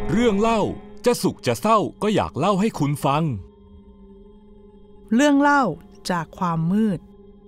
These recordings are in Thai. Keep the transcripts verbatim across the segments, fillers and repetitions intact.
เรื่องเล่าจะสุขจะเศร้าก็อยากเล่าให้คุณฟังเรื่องเล่าจากความมืด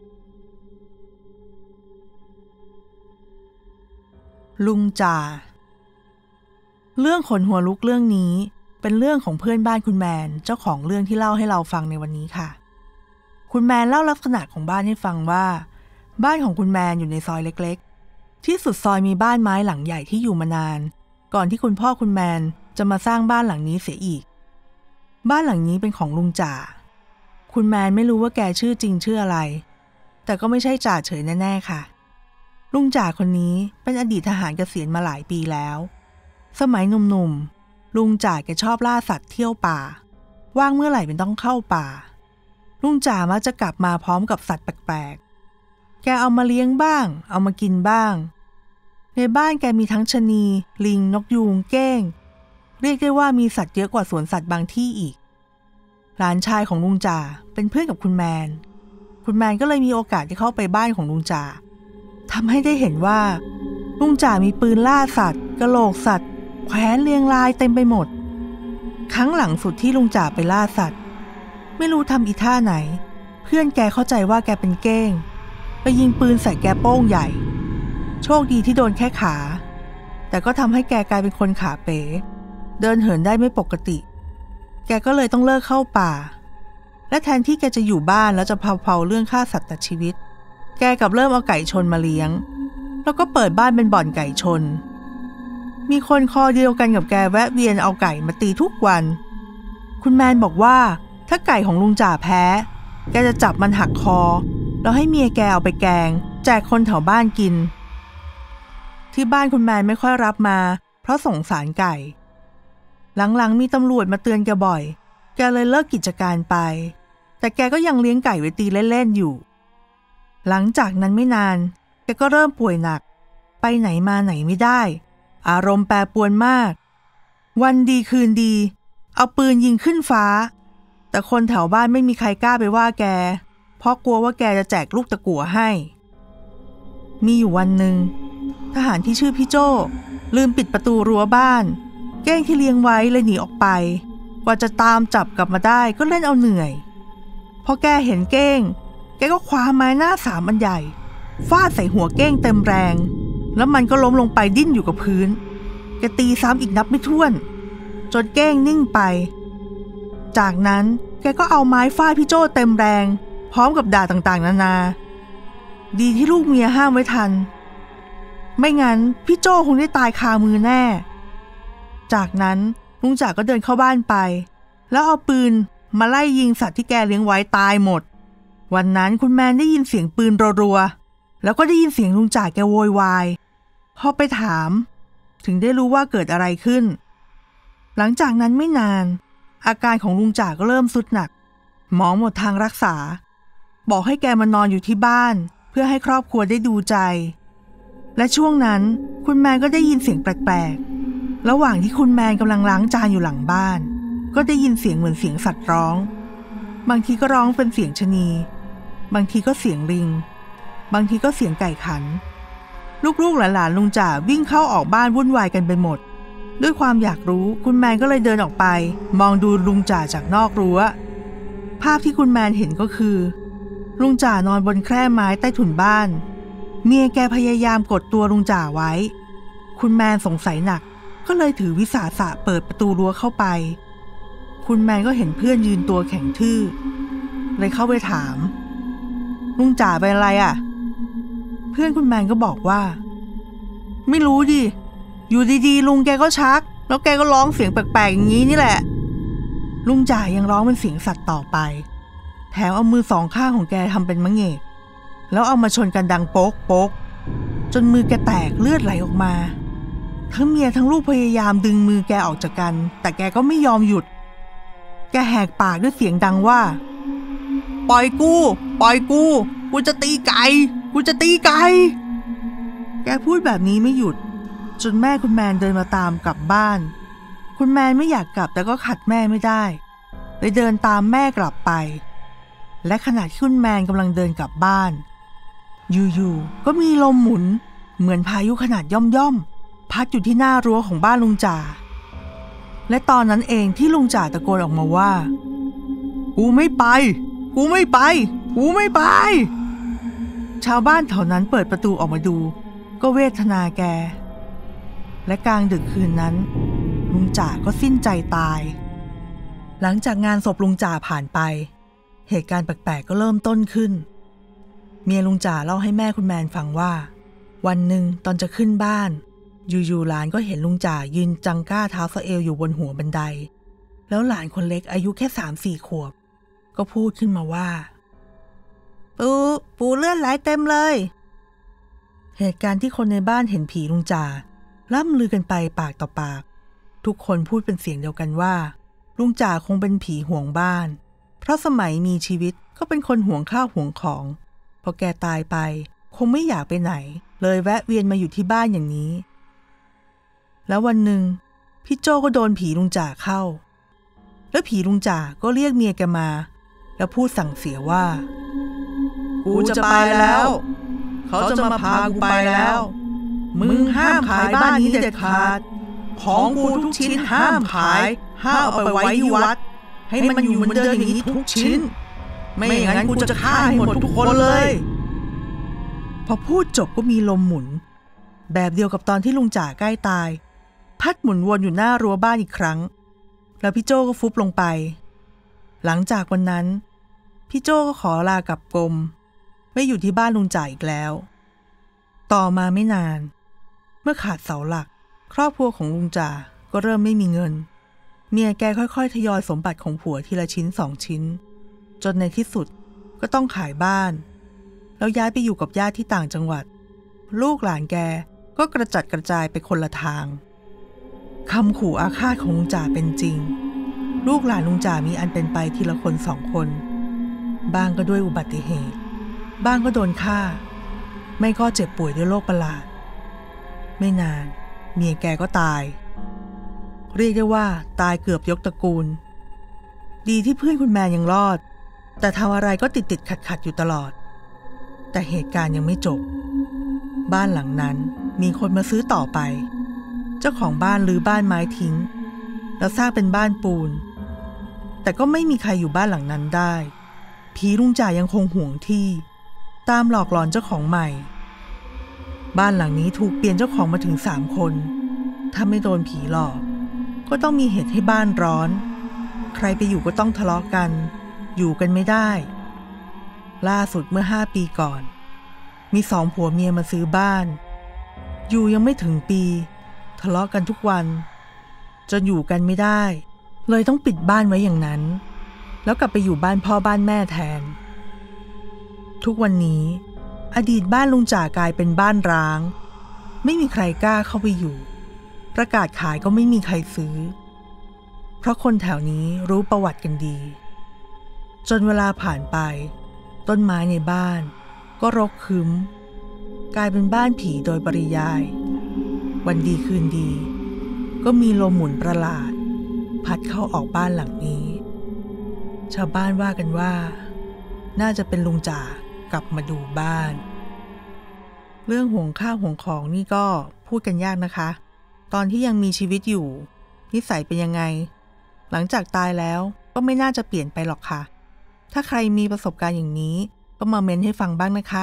ลุงจ่าเรื่องขนหัวลุกเรื่องนี้เป็นเรื่องของเพื่อนบ้านคุณแมนเจ้าของเรื่องที่เล่าให้เราฟังในวันนี้ค่ะคุณแมนเล่าลักษณะของบ้านให้ฟังว่าบ้านของคุณแมนอยู่ในซอยเล็กๆที่สุดซอยมีบ้านไม้หลังใหญ่ที่อยู่มานานก่อนที่คุณพ่อคุณแมนจะมาสร้างบ้านหลังนี้เสียอีกบ้านหลังนี้เป็นของลุงจ่าคุณแมนไม่รู้ว่าแกชื่อจริงชื่ออะไรแต่ก็ไม่ใช่จ่าเฉยแน่ๆค่ะลุงจ่าคนนี้เป็นอดีตทหารเกษียณมาหลายปีแล้วสมัยหนุ่มๆลุงจ่าแกชอบล่าสัตว์เที่ยวป่าว่างเมื่อไหร่เป็นต้องเข้าป่าลุงจ่ามักจะกลับมาพร้อมกับสัตว์แปลกๆแกเอามาเลี้ยงบ้างเอามากินบ้างในบ้านแกมีทั้งชะนีลิงนกยูงเก้งเรียกได้ว่ามีสัตว์เยอะกว่าสวนสัตว์บางที่อีกหลานชายของลุงจ่าเป็นเพื่อนกับคุณแมนคุณแมนก็เลยมีโอกาสได้เข้าไปบ้านของลุงจ่าทำให้ได้เห็นว่าลุงจ่ามีปืนล่าสัตว์กะโหลกสัตว์แขวนเรียงรายเต็มไปหมดครั้งหลังสุดที่ลุงจ่าไปล่าสัตว์ไม่รู้ทำอีท่าไหนเพื่อนแกเข้าใจว่าแกเป็นเก้งไปยิงปืนใส่แกโป้งใหญ่โชคดีที่โดนแค่ขาแต่ก็ทำให้แกกลายเป็นคนขาเป๋เดินเหินได้ไม่ปกติแกก็เลยต้องเลิกเข้าป่าและแทนที่แกจะอยู่บ้านแล้วจะเผาๆเรื่องฆ่าสัตว์ตัดชีวิตแกกลับเริ่มเอาไก่ชนมาเลี้ยงแล้วก็เปิดบ้านเป็นบ่อนไก่ชนมีคนคอเดียวกันกับแกแวะเวียนเอาไก่มาตีทุกวันคุณแมนบอกว่าถ้าไก่ของลุงจ่าแพ้แกจะจับมันหักคอแล้วให้เมียแกเอาไปแกงแจกคนแถวบ้านกินที่บ้านคุณแมนไม่ค่อยรับมาเพราะสงสารไก่หลังๆมีตำรวจมาเตือนแกบ่อยแกเลยเลิกกิจการไปแต่แกก็ยังเลี้ยงไก่ไว้ตีเล่นๆอยู่หลังจากนั้นไม่นานแกก็เริ่มป่วยหนักไปไหนมาไหนไม่ได้อารมณ์แปรปรวนมากวันดีคืนดีเอาปืนยิงขึ้นฟ้าแต่คนแถวบ้านไม่มีใครกล้าไปว่าแกเพราะกลัวว่าแกจะแจกลูกตะกั่วให้มีอยู่วันหนึ่งทหารที่ชื่อพี่โจ้ลืมปิดประตูรั้วบ้านเก้งที่เลี้ยงไว้เลยหนีออกไปกว่าจะตามจับกลับมาได้ก็เล่นเอาเหนื่อยพอแกเห็นเก้งแกก็คว้าไม้หน้าสามอันใหญ่ฟาดใส่หัวเก้งเต็มแรงแล้วมันก็ล้มลงไปดิ้นอยู่กับพื้นแกตีซ้ำอีกนับไม่ถ้วนจนเก้งนิ่งไปจากนั้นแกก็เอาไม้ฟาดพี่โจ้เต็มแรงพร้อมกับด่าต่างๆนานาดีที่ลูกเมียห้ามไว้ทันไม่งั้นพี่โจ้คงได้ตายคามือแน่จากนั้นลุงจ่าก็เดินเข้าบ้านไปแล้วเอาปืนมาไล่ยิงสัตว์ที่แกเลี้ยงไว้ตายหมดวันนั้นคุณแมนได้ยินเสียงปืนรัวๆแล้วก็ได้ยินเสียงลุงจ่าแกโวยวายพอไปถามถึงได้รู้ว่าเกิดอะไรขึ้นหลังจากนั้นไม่นานอาการของลุงจ่าก็เริ่มทรุดหนักหมอหมดทางรักษาบอกให้แกมานอนอยู่ที่บ้านเพื่อให้ครอบครัวได้ดูใจและช่วงนั้นคุณแมนก็ได้ยินเสียงแปลกๆระหว่างที่คุณแมนกำลังล้างจานอยู่หลังบ้านก็ได้ยินเสียงเหมือนเสียงสัตว์ร้องบางทีก็ร้องเป็นเสียงชะนีบางทีก็เสียงลิงบางทีก็เสียงไก่ขันลูกๆหลานๆลุงจ่าวิ่งเข้าออกบ้านวุ่นวายกันไปหมดด้วยความอยากรู้คุณแมนก็เลยเดินออกไปมองดูลุงจ่าจากนอกรั้วภาพที่คุณแมนเห็นก็คือลุงจ่านอนบนแคร่ไม้ใต้ถุนบ้านเมียแกพยายามกดตัวลุงจ่าไว้คุณแมนสงสัยหนักก็เลยถือวิสาสะเปิดประตูรั้วเข้าไปคุณแมนก็เห็นเพื่อนยืนตัวแข็งทื่อเลยเข้าไปถามลุงจ่าเป็นอะไรอ่ะเพื่อนคุณแมนก็บอกว่าไม่รู้ดิอยู่ดีๆลุงแกก็ชักแล้วแกก็ร้องเสียงแปลกๆอย่างนี้นี่แหละลุงจ่ายังร้องเป็นเสียงสัตว์ต่อไปแถมเอามือสองข้างของแกทำเป็นมะเหงกแล้วเอามาชนกันดังโป๊กโป๊กจนมือแกแตกเลือดไหลออกมาทั้งเมียทั้งลูกพยายามดึงมือแกออกจากกันแต่แกก็ไม่ยอมหยุดแกแหกปากด้วยเสียงดังว่าปล่อยกูปล่อยกูกูจะตีไก่กูจะตีไก่แกพูดแบบนี้ไม่หยุดจนแม่คุณแมนเดินมาตามกลับบ้านคุณแมนไม่อยากกลับแต่ก็ขัดแม่ไม่ได้เลยเดินตามแม่กลับไปและขณะที่คุณแมนกำลังเดินกลับบ้านอยู่ๆก็มีลมหมุนเหมือนพายุขนาดย่อมๆพัดอยู่ที่หน้ารั้วของบ้านลุงจ่าและตอนนั้นเองที่ลุงจ่าตะโกนออกมาว่ากูไม่ไปกูไม่ไปกูไม่ไปชาวบ้านแถวนั้นเปิดประตูออกมาดูก็เวทนาแกและกลางดึกคืนนั้นลุงจ่าก็สิ้นใจตายหลังจากงานศพลุงจ่าผ่านไปเหตุการณ์แปลกๆก็เริ่มต้นขึ้นเมียลุงจ่าเล่าให้แม่คุณแมนฟังว่าวันหนึ่งตอนจะขึ้นบ้านอยู่ๆหลานก็เห็นลุงจ่ายืนจังก้าเท้าสะเอวอยู่บนหัวบันไดแล้วหลานคนเล็กอายุแค่สามสี่ขวบก็พูดขึ้นมาว่าปูปูเลือดไหลเต็มเลยเหตุการณ์ที่คนในบ้านเห็นผีลุงจ่าล่ำลือกันไปปากต่อปากทุกคนพูดเป็นเสียงเดียวกันว่าลุงจ่าคงเป็นผีห่วงบ้านเพราะสมัยมีชีวิตก็เป็นคนห่วงข้าวห่วงของพอแกตายไปคงไม่อยากไปไหนเลยแวะเวียนมาอยู่ที่บ้านอย่างนี้แล้ววันหนึ่งพี่โจ้ก็โดนผีลุงจ่าเข้าแล้วผีลุงจ่าก็เรียกเมียแกมาแล้วพูดสั่งเสียว่ากูจะไปแล้วเขาจะมาพากูไปแล้วมึงห้ามขายบ้านนี้เด็ดขาดของกูทุกชิ้นห้ามขายห้ามเอาไปไว้ที่วัดให้มันอยู่เหมือนเดิมอย่างนี้ทุกชิ้นไม่อย่างนั้นกูจะฆ่าให้หมดทุกคนเลยพอพูดจบก็มีลมหมุนแบบเดียวกับตอนที่ลุงจ่าใกล้ตายพัดหมุนวนอยู่หน้ารั้วบ้านอีกครั้งแล้วพี่โจ้ก็ฟุบลงไปหลังจากวันนั้นพี่โจ้ก็ขอลากลับกรมไม่อยู่ที่บ้านลุงจ่าอีกแล้วต่อมาไม่นานเมื่อขาดเสาหลักครอบครัวของลุงจ่าก็เริ่มไม่มีเงินเมียแกค่อยๆทยอยสมบัติของผัวทีละชิ้นสองชิ้นจนในที่สุดก็ต้องขายบ้านแล้วย้ายไปอยู่กับญาติที่ต่างจังหวัดลูกหลานแกก็กระจัดกระจายไปคนละทางคำขู่อาฆาตของลุงจ่าเป็นจริงลูกหลานลุงจ่ามีอันเป็นไปทีละคนสองคนบ้างก็ด้วยอุบัติเหตุบ้างก็โดนฆ่าไม่ก็เจ็บป่วยด้วยโรคประหลาดไม่นานเมียแกก็ตายเรียกได้ว่าตายเกือบยกตระกูลดีที่เพื่อนคุณแมนยังรอดแต่ทำอะไรก็ติดติดขัดขัดอยู่ตลอดแต่เหตุการณ์ยังไม่จบบ้านหลังนั้นมีคนมาซื้อต่อไปเจ้าของบ้านรื้อบ้านไม้ทิ้งแล้วสร้างเป็นบ้านปูนแต่ก็ไม่มีใครอยู่บ้านหลังนั้นได้ผีลุงจ่ายังคงห่วงที่ตามหลอกหลอนเจ้าของใหม่บ้านหลังนี้ถูกเปลี่ยนเจ้าของมาถึงสามคนถ้าไม่โดนผีหลอกก็ต้องมีเหตุให้บ้านร้อนใครไปอยู่ก็ต้องทะเลาะกันอยู่กันไม่ได้ล่าสุดเมื่อห้าปีก่อนมีสองผัวเมียมาซื้อบ้านอยู่ยังไม่ถึงปีทะเลาะกันทุกวันจนอยู่กันไม่ได้เลยต้องปิดบ้านไว้อย่างนั้นแล้วกลับไปอยู่บ้านพ่อบ้านแม่แทนทุกวันนี้อดีตบ้านลุงจ่ากลายเป็นบ้านร้างไม่มีใครกล้าเข้าไปอยู่ประกาศขายก็ไม่มีใครซื้อเพราะคนแถวนี้รู้ประวัติกันดีจนเวลาผ่านไปต้นไม้ในบ้านก็รกคึ้มกลายเป็นบ้านผีโดยปริยายวันดีคืนดีก็มีลมหมุนประหลาดพัดเข้าออกบ้านหลังนี้ชาวบ้านว่ากันว่าน่าจะเป็นลุงจ่ากลับมาดูบ้านเรื่องห่วงข้าวห่วงของนี่ก็พูดกันยากนะคะตอนที่ยังมีชีวิตอยู่นิสัยเป็นยังไงหลังจากตายแล้วก็ไม่น่าจะเปลี่ยนไปหรอกค่ะถ้าใครมีประสบการณ์อย่างนี้ก็มาเม้นให้ฟังบ้างนะคะ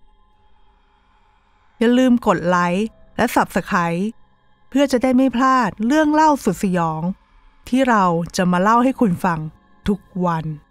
อย่าลืมกดไลค์และ ซับสไครบ์ เพื่อจะได้ไม่พลาดเรื่องเล่าสุดสยองที่เราจะมาเล่าให้คุณฟังทุกวัน